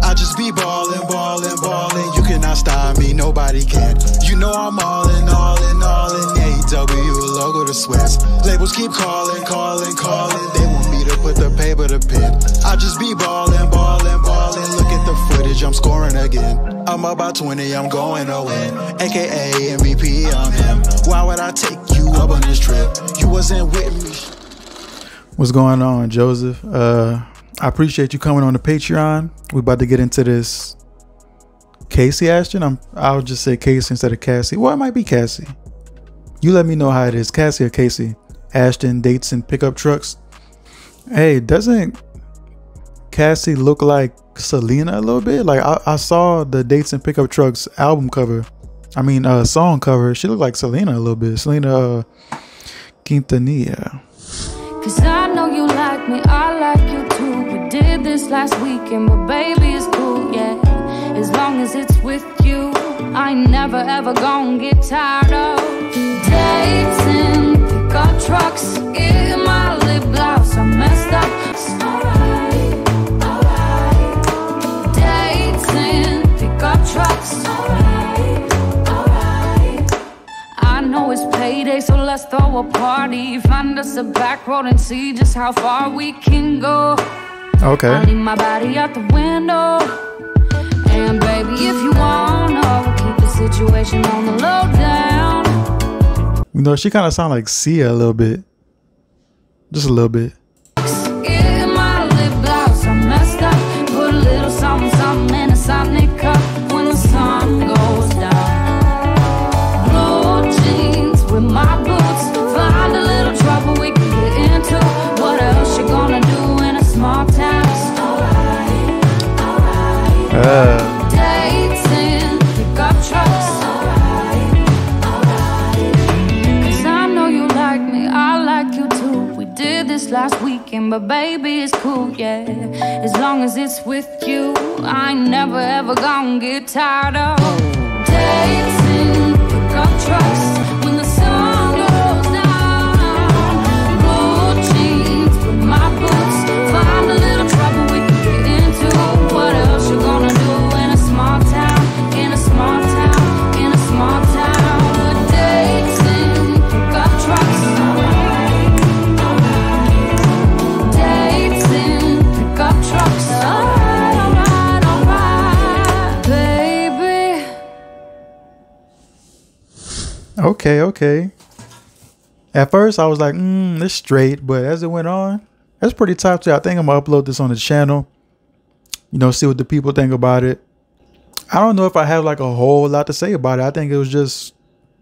I just be ballin', ballin', ballin'. You cannot stop me, nobody can. You know I'm all in, all in, all in. AEW, logo to sweats. Labels keep calling, calling, calling. They want me to put the paper to pen. I just be ballin', ballin', ballin'. Look at the footage, I'm scoring again. I'm about 20, I'm going to win. AKA MVP, I'm him. Why would I take you up on this trip? You wasn't with me. What's going on, Joseph? I appreciate you coming on the Patreon. We're about to get into this Casey Ashton. I'll just say Casey instead of Cassie. Well, it might be Cassie. You let me know how it is, Cassie or Casey. Ashton dates and pickup trucks. Hey, doesn't Cassie look like Selena a little bit? Like I saw the Dates and Pickup Trucks album cover. I mean, song cover. She looked like Selena a little bit. Selena Quintanilla. Cause I know you like me, I like you too. We did this last weekend, but baby it's cool, yeah. As long as it's with you, I ain't never ever gonna get tired of dates and pickup trucks. In my lip gloss, I messed up. It's alright, alright. Dates and pickup trucks. Alright, alright. I know it's payday, so let's throw a party. Find us a back road and see just how far we can go. Okay. I leave my body out the window. And baby, if you wanna, we'll keep the situation on the low down. You know, she kind of sound like Sia a little bit. Just a little bit. In my lip gloss, I messed up. Put a little something, something in a Sonic cup when the sun goes down. Blue jeans with my boots. Find a little trouble we can get into. What else you gonna do in a small town? Alright, alright. Dates and pickup trucks. Alright, alright. Cause I know you like me, I like you too. We did this last weekend, but baby it's cool, yeah. As long as it's with you, I ain't never ever gonna get tired of dates and pickup trucks. When the sun goes down, blue jeans with my boots. Find a little trouble we can get into. What else you gonna do in a small town? In a small town, in a small town. With dates and pickup trucks. Alright, alright. Dates and pickup trucks. Alright, alright, alright. Baby. Okay. At first, I was like, it's straight. But as it went on, that's pretty top tier. I think I'm going to upload this on the channel. You know, see what the people think about it. I don't know if I have like a whole lot to say about it. I think it was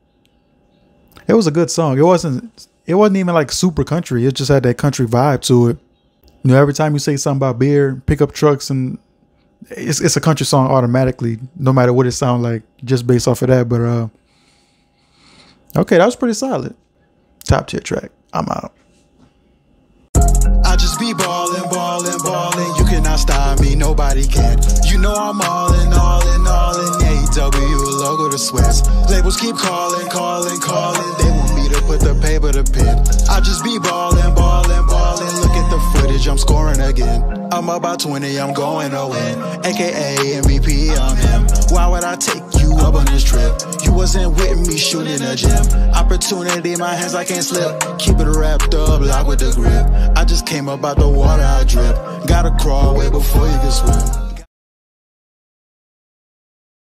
a good song. It wasn't even like super country. It just had that country vibe to it. You know, every time you say something about beer, pickup trucks, and it's a country song automatically, no matter what it sounds like, just based off of that. But okay, that was pretty solid. Top tier track. I'm out. I just be ballin', ballin', ballin'. You cannot stop me, nobody can. You know I'm all in, all in, all in. AEW, logo to sweats. Labels keep calling, calling, calling. They want me to put the paper to pen. I just be ballin', ballin', ballin'. Look at the footage, I'm scoring again. I'm about 20, I'm going to win. AKA MVP, I'm him. Why would I take you up on this trip? You wasn't with me shooting in the gym. Opportunity in my hands, I can't slip. Keep it wrapped up, locked with the grip. I just came up out the water, I drip. Gotta crawl way before you can swim.